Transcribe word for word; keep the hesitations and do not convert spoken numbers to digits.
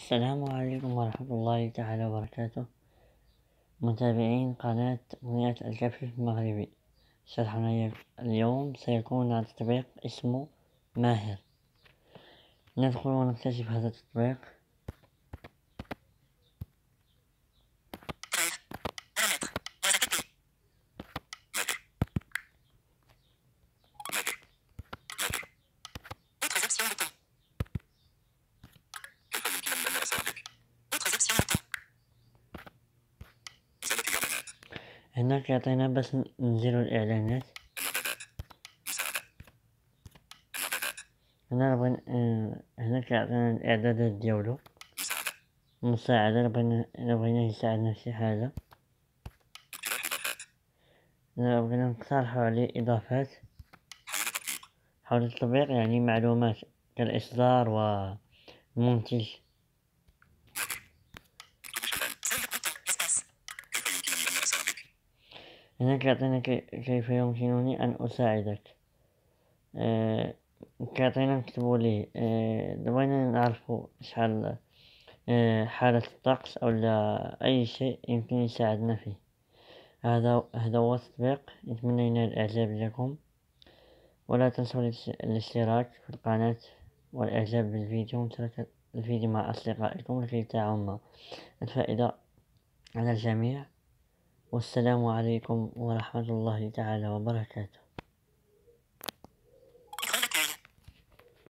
السلام عليكم ورحمة الله تعالى وبركاته، متابعين قناة بنية الكفر المغربي. شرحنا اليوم سيكون عن تطبيق اسمه ماهر. ندخل ونكتشف هذا التطبيق. هناك يعطينا بس نزيل الإعلانات. هنا بغينا آه، هناك يعطينا الإعدادات ديالو، مساعدة إلا بغينا يساعدنا في حاجة، إلا بغينا نقترحو عليه إضافات حول التطبيق، يعني معلومات كالإصدار والمنتج. هناك يعطينا كيف يمكنني أن أساعدك. أه كيعطينا نكتبو ليه أه بغينا نعرفو شحال أه حالة الطقس أو أي شيء يمكن يساعدنا فيه. هذا هذا هو التطبيق. نتمنى ينال الإعجاب لكم، ولا تنسوا الاشتراك في القناة والإعجاب بالفيديو ومشاركة الفيديو مع أصدقائكم لكي تعم الفائدة على الجميع. والسلام عليكم ورحمة الله تعالى وبركاته.